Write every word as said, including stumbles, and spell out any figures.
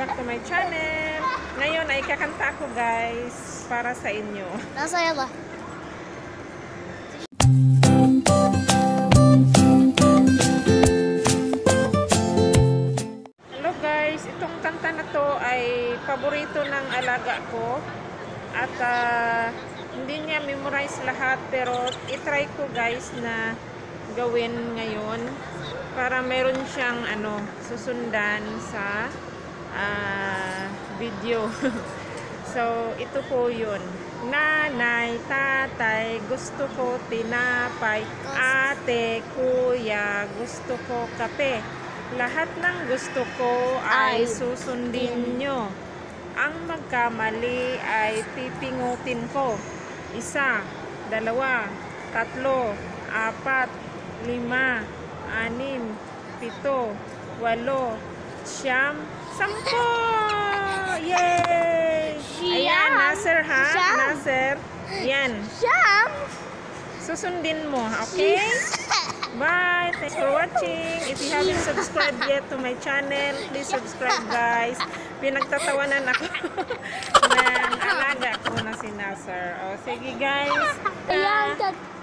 back to my channel. Ngayon ay kakanta ko guys para sa inyo. Nasaya ba? Hello guys, itong kanta na to ay paborito ng alaga ko. At uh, hindi niya memorize lahat pero itry ko guys na gawin ngayon para meron siyang ano susundan sa uh, video. So ito po yun. Nanay, tatay, gusto ko tinapay. Ate, kuya, gusto ko kape. Lahat ng gusto ko ay susundin nyo. Ang magkamali ay pipingutin ko. Isa, dalawa, tatlo, apat, lima, anim, pito, walo, siyam, sampo! Yay! Ayan, Nasir ha? Siyam. Nasir. Yan. Siyam! Susundin mo, okay? Bye! Thanks for watching. If you haven't subscribed yet to my channel, please subscribe guys. Pinagtatawanan ako ng alaga ko na si Nasir. O, sige guys. Ayan,